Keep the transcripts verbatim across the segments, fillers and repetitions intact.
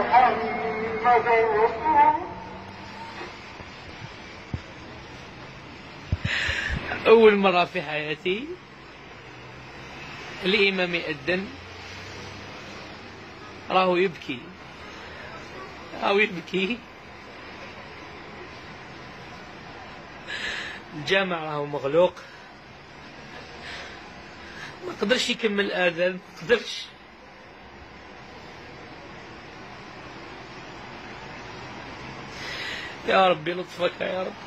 محمدا رسول الله. أول مرة في حياتي الإمام يأذن راهو يبكي، راهو يبكي، الجامع راهو مغلوق، ما قدرش يكمل الآذان، ما قدرش. يا ربي لطفك يا رب.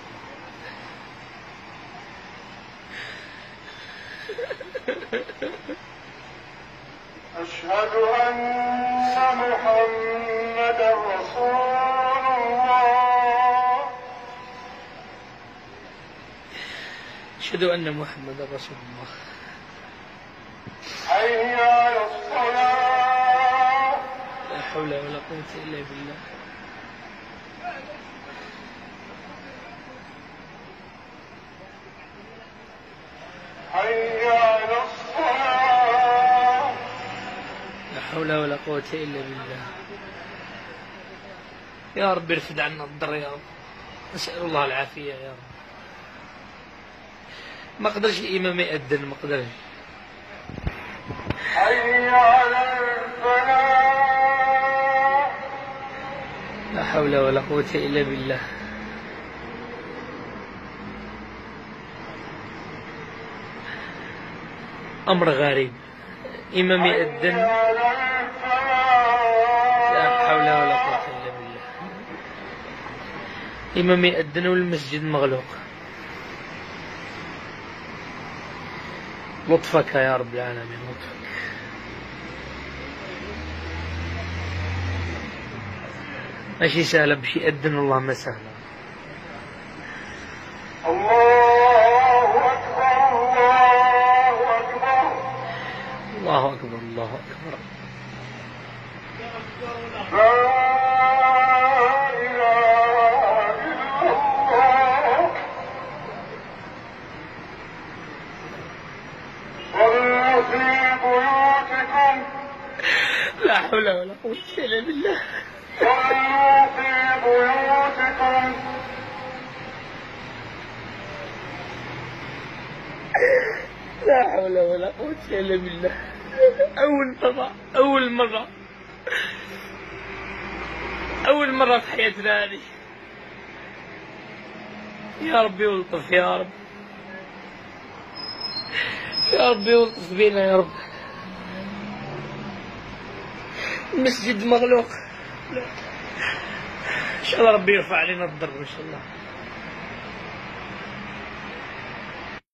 أشهد أن محمدا رسول الله. أشهد أن محمدا رسول الله. حي على الصلاة. لا حول ولا قوة إلا بالله. حي على الصلاة. لا حول ولا قوة إلا بالله. يا رب ارفد عنا الضر يا رب، نسأل الله العافية يا رب. ما قدرش الإمام يأذن، ما قدرش. حي على الفلاح. لا حول ولا قوة إلا بالله. أمر غريب، إمام يأذن لا حول ولا قوة إلا بالله. إمام يأذن والمسجد مغلوق. لطفك يا رب العالمين، لطفك. ماشي سهلة باش يأذن، والله ما سهلة. الله أكبر الله أكبر. الله أكبر الله أكبر. لا إله إلا الله. صلوا في بيوتكم. لا حول ولا قوة إلا بالله. صلوا في بيوتكم. لا حول ولا قوة إلا بالله. أول مرة أول مرة أول مرة في حياتنا هذه. يا ربي ولطف يا رب، يا ربي ولطف بينا يا رب. المسجد مغلوق، إن شاء الله ربي يرفع علينا الضر إن شاء الله.